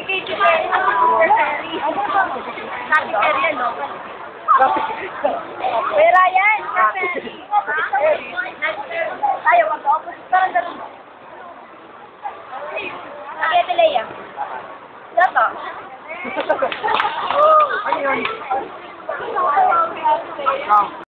Katy Perry. Katy Perry, ano? Pera yan. Tayo, mag-opposite. Parang ganun. Ate Leia. Dato. Ano yun?